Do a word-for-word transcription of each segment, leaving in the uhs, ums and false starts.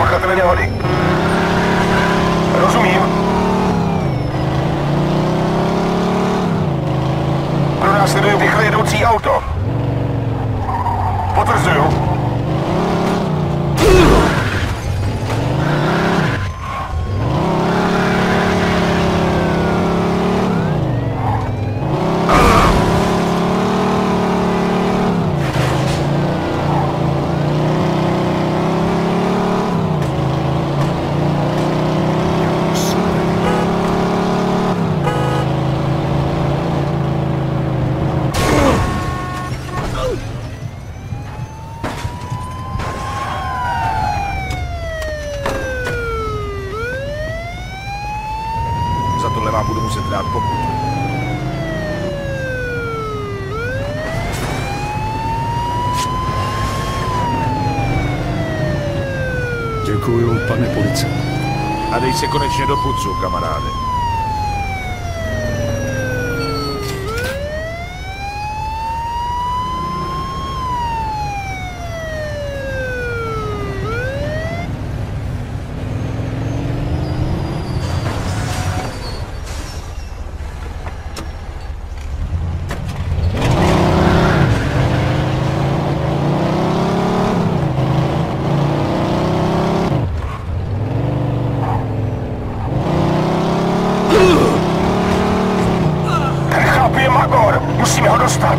pachatele nehody. Rozumím. Pro nás sleduje rychle jedoucí auto. Potvrzuju. Budu muset dát pokutu. Děkuju, pane policajt. A dej se konečně do pucu, kamaráde. Musíme ho dostat!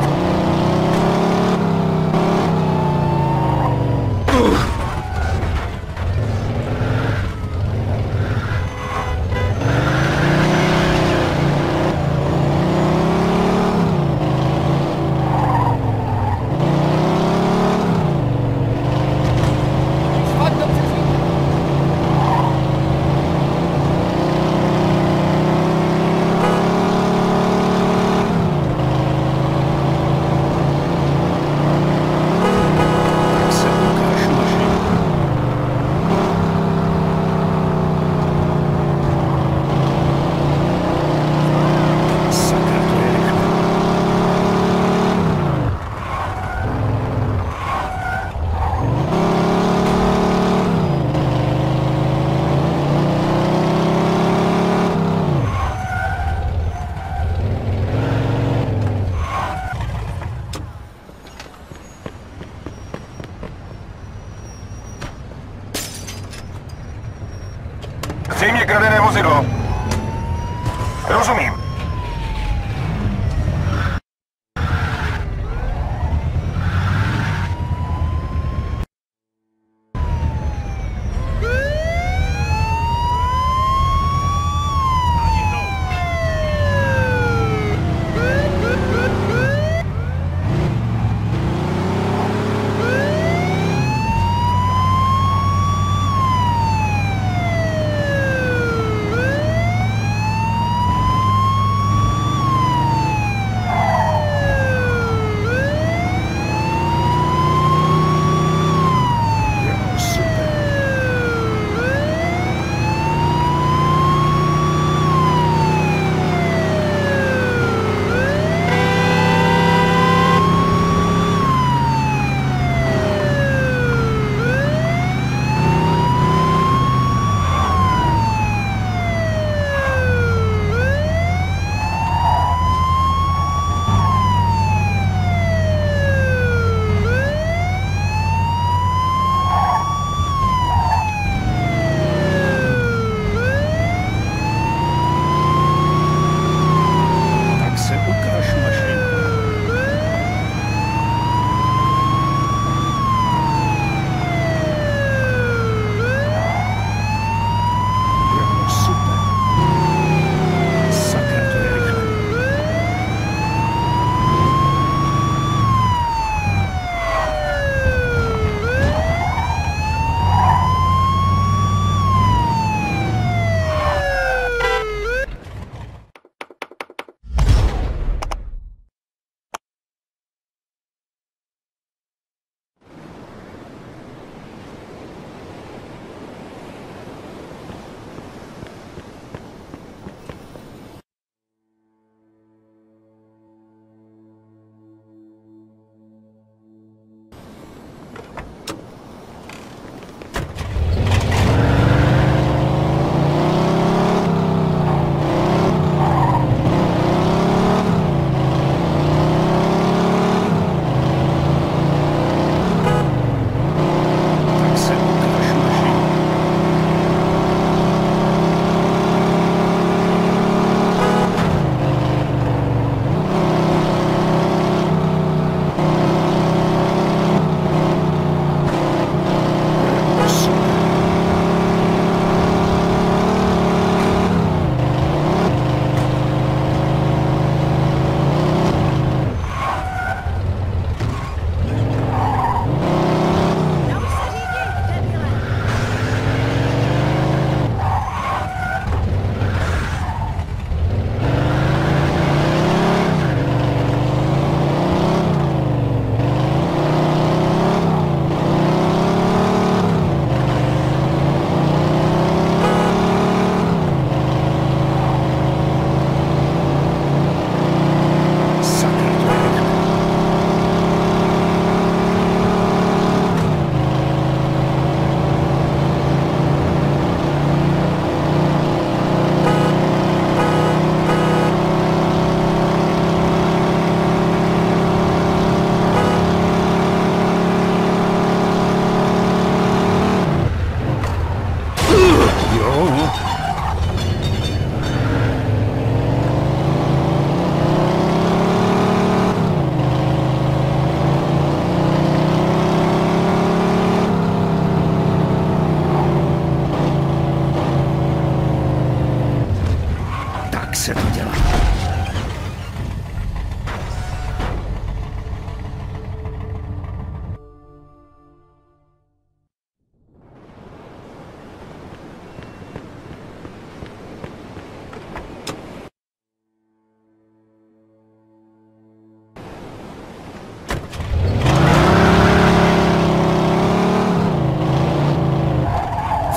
Zřejmě kradené vozidlo. Rozumím.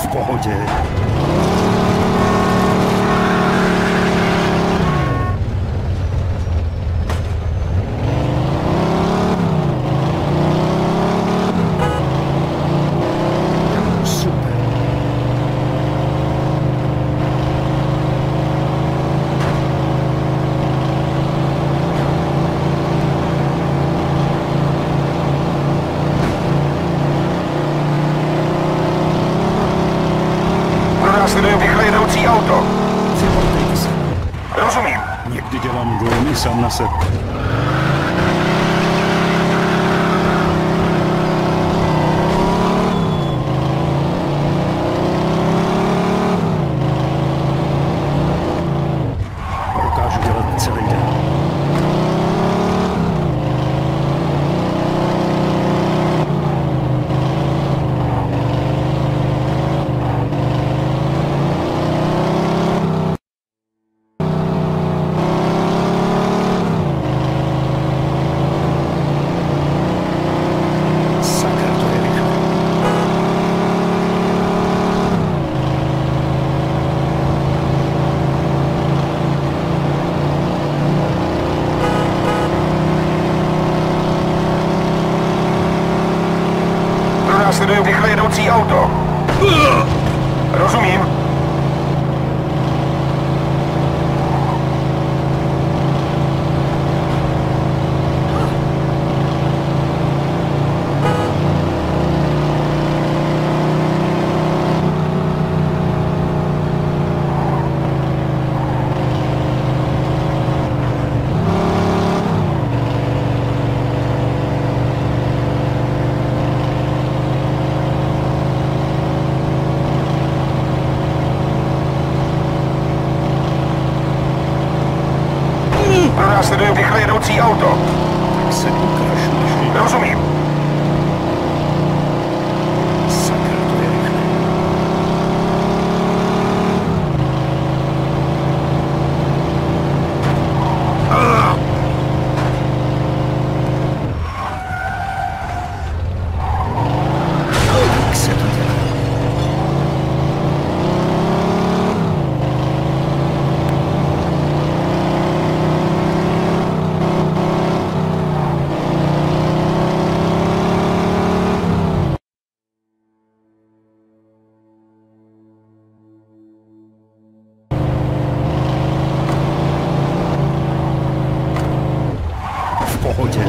pohodě. Následujeme rychle jedoucí auto. Připomeňte se. Rozumím. Někdy dělám glony sám na sebe. Dokážu dělat celý den. Následujeme rychle jedoucí auto. Rozumím. Následujeme rychle jedoucí auto. Tak se ukáž, než Rozumím. sakra, to je rychle. Jak se to dělá? V pohodě.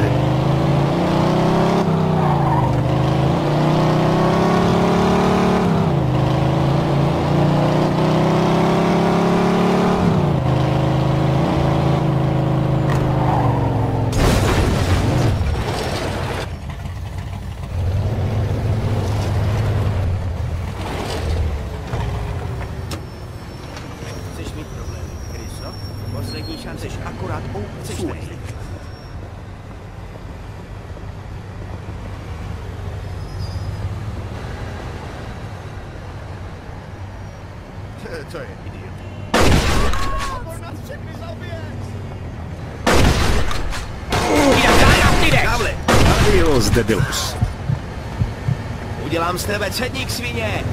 Chceš mít problémy, Kryso? Poslední šance, jsi akorát u... Chceš tady. To je idiot. Kávle! Adios, debilus. Udělám z tebe cedník, svině!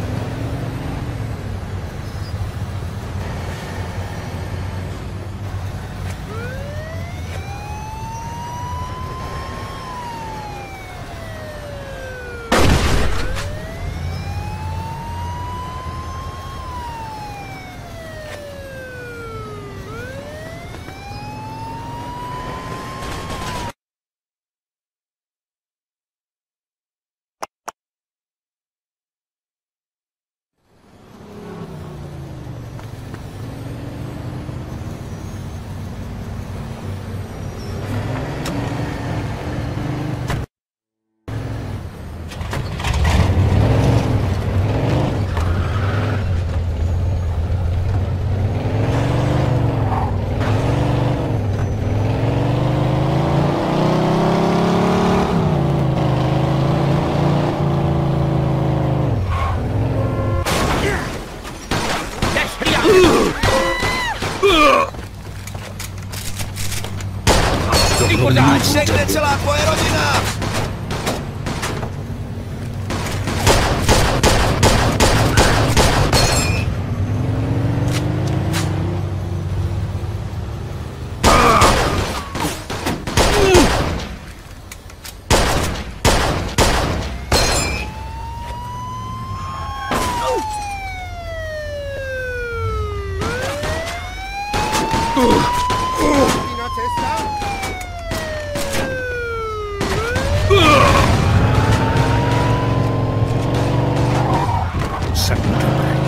Ať řekne celá tvoje rodina! Cesta? Sakra.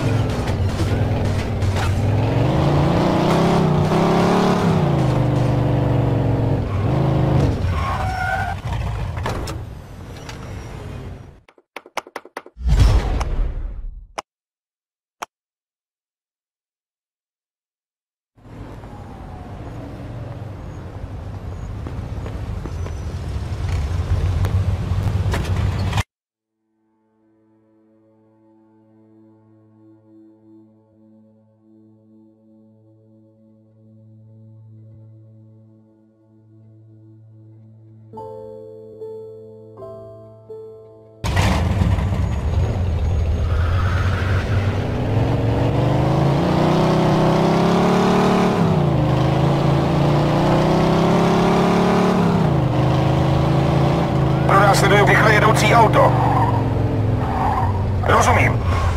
Pronásleduju rychle jedoucí auto. Rozumím.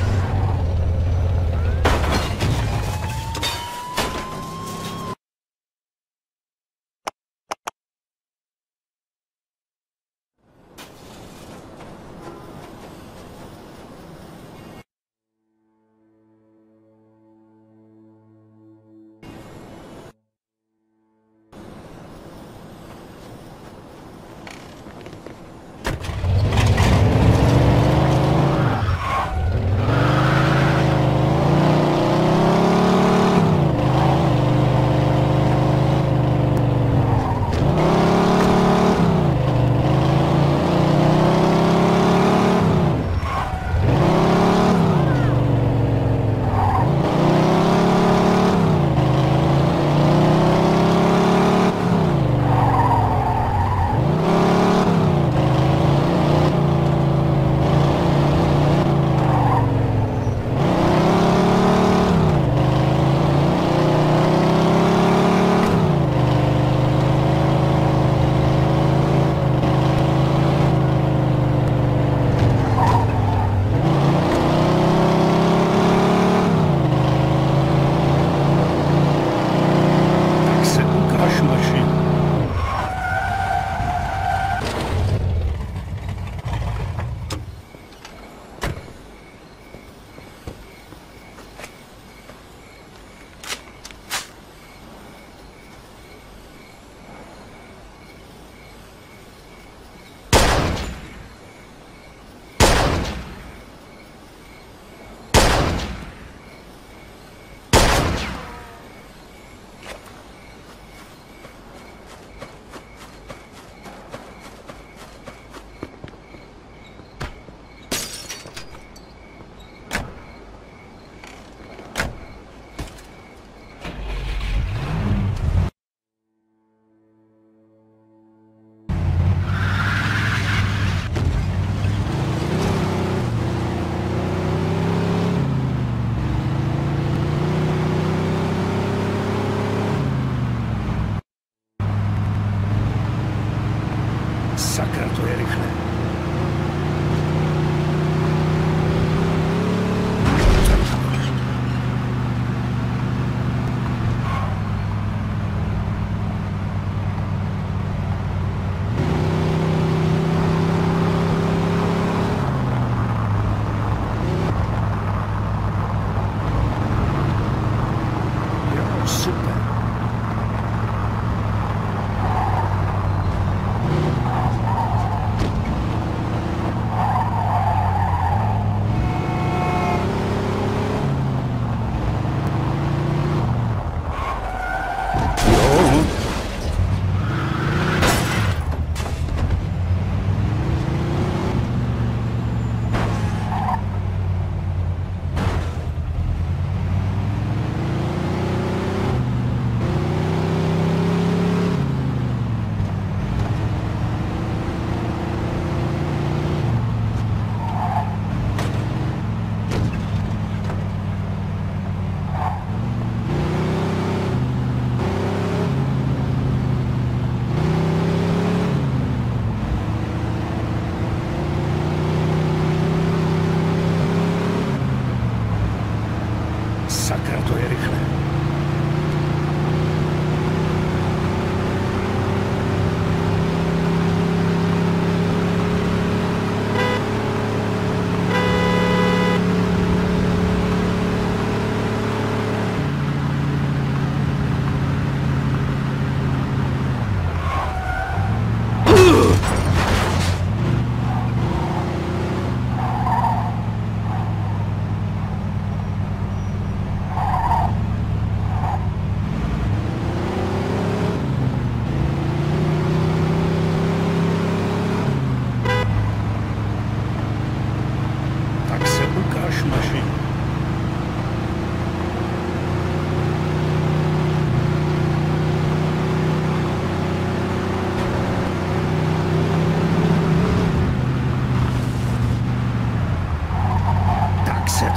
Sakra, to je rychle. Jo, super. Sakra, to je rychle.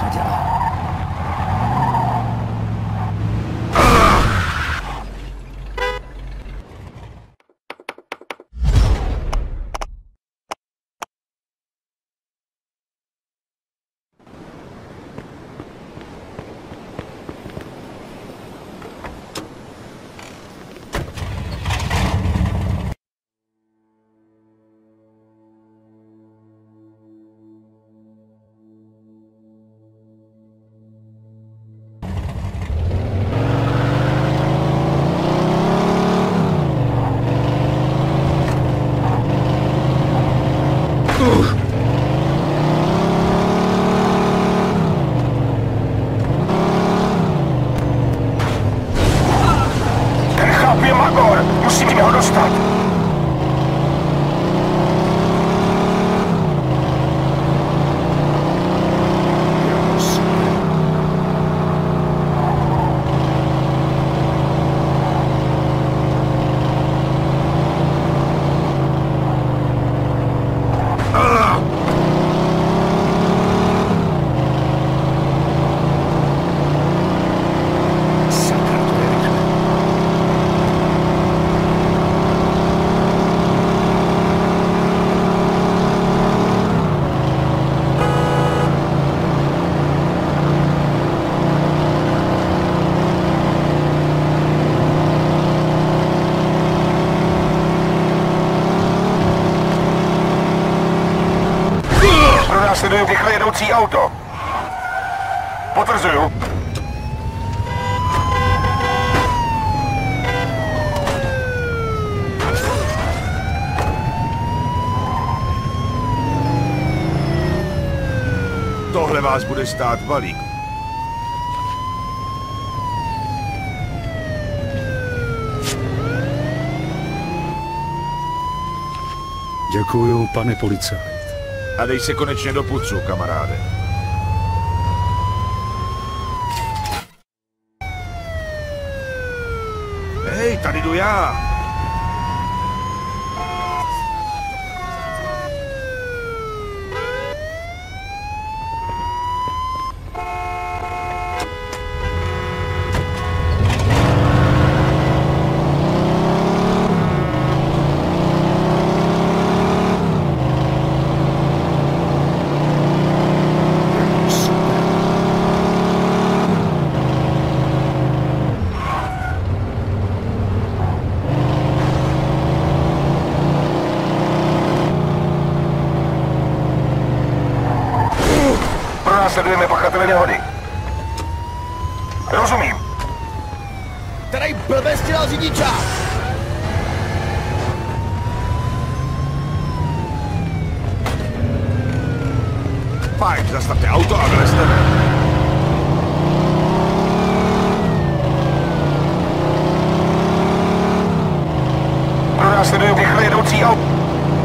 to dělá. Musíme ho dostat! Následuju rychle jedoucí auto. Potvrzuju. Tohle vás bude stát balík. Děkuju, pane policajt. A dej se konečně do pucu, kamaráde. Hej, tady jdu já. Sledujeme pachatele nehody. Rozumím. Tady blbě stělal řidičák! Fajn, zastavte auto a vylezte ven. Pronásleduju rychle jedoucí auto.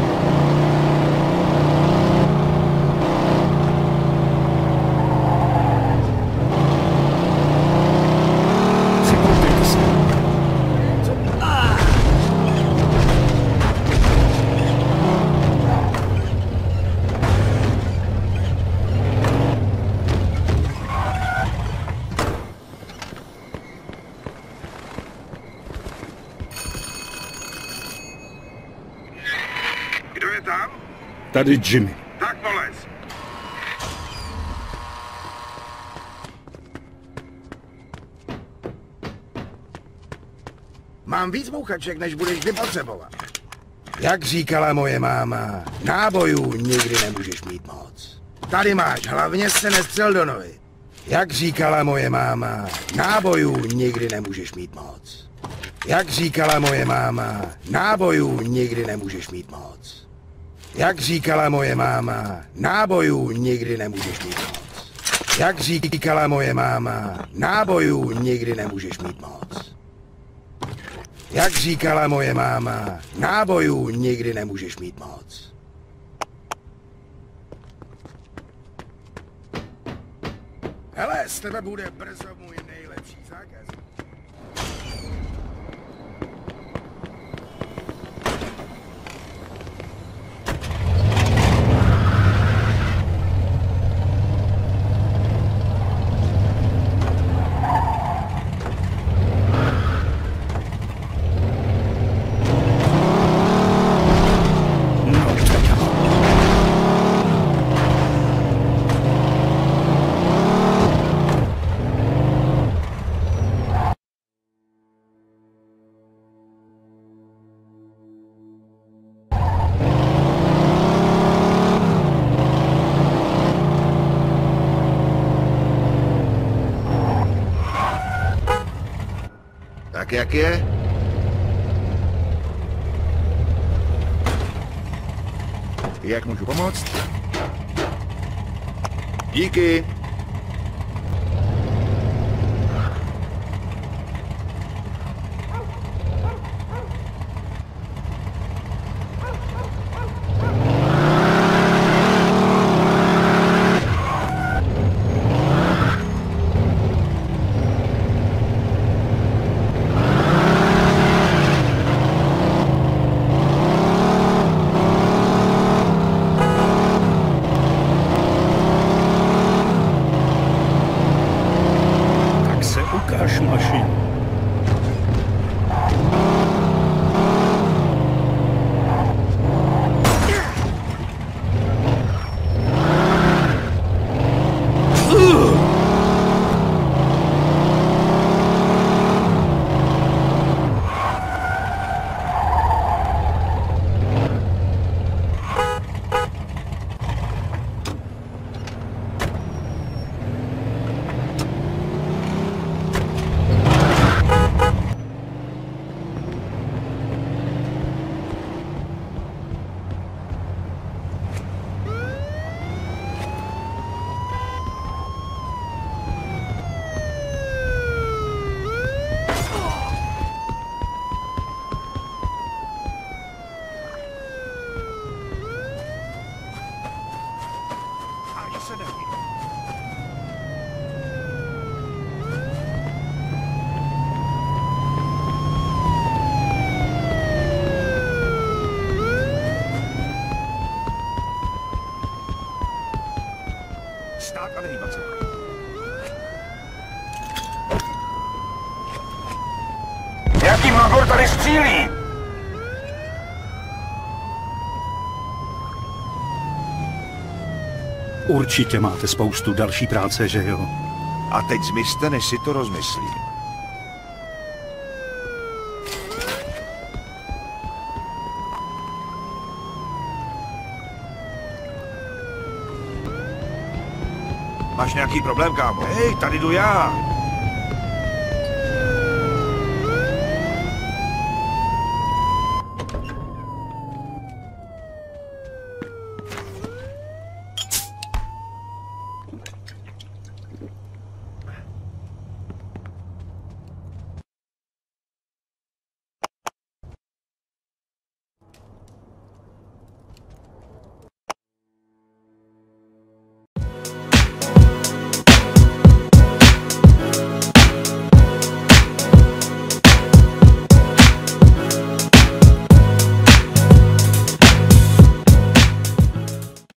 Kdo je tam? Tady Jimmy. Tak polez. Mám víc bouchaček, než budeš kdy potřebovat. Jak říkala moje máma, nábojů nikdy nemůžeš mít moc. Tady máš, hlavně se nestřel do nohy. Jak říkala moje máma, nábojů nikdy nemůžeš mít moc. Jak říkala moje máma, nábojů nikdy nemůžeš mít moc. Jak říkala moje máma, nábojů nikdy nemůžeš mít moc. Jak říkala moje máma, nábojů nikdy nemůžeš mít moc. Jak říkala moje máma, nábojů nikdy nemůžeš mít moc. Hele, z tebe bude brzo můj nejlepší zákaz. Tak jak je? Jak můžu pomoct? Díky. Ukáž mašinu. Stát a nevybat se. Jaký magor tady střílí? Určitě máte spoustu další práce, že jo? A teď zmizte, než si to rozmyslím. Máš nějaký problém, kámo? Hej, tady jdu já.